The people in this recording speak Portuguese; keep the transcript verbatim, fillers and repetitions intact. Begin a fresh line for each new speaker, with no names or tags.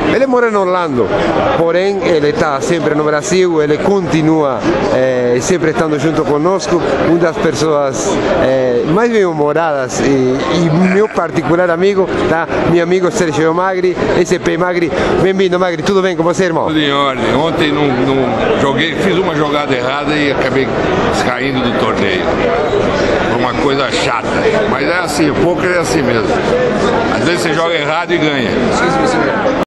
Ele mora em Orlando, porém ele está sempre no Brasil, ele continua é, sempre estando junto conosco, uma das pessoas é, mais bem-humoradas e, e meu particular amigo, tá? Meu amigo Sergio Magri, S P Magri. Bem-vindo, Magri, tudo bem com você, irmão?
Tudo em ordem. Ontem não, não joguei, fiz uma jogada errada e acabei caindo do torneio. Foi uma coisa chata, mas é assim, o poker é assim mesmo. Às vezes você joga errado e ganha.